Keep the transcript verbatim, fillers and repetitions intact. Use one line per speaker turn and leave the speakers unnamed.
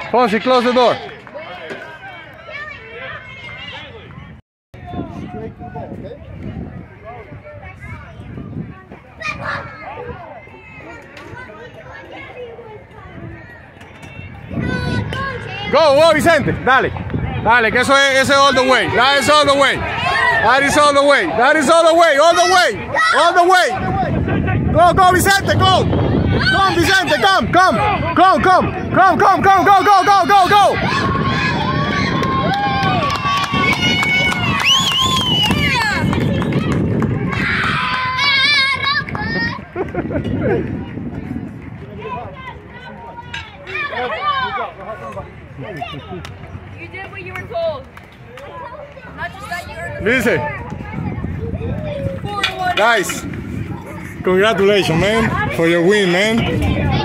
Fonzie, close the door. Go, go, Vicente. Dale. Dale, que eso es, eso es all the way. That is all the way. That is all the way. That is all the way. All the way. All the way. Go, go, Vicente, go. Come, Vicente, come, come. Come, come. Come, come, come, go, go, go, go, go.
You did what you were told. Not just that you earned.
Listen. Guys, congratulations, man, for your win, man.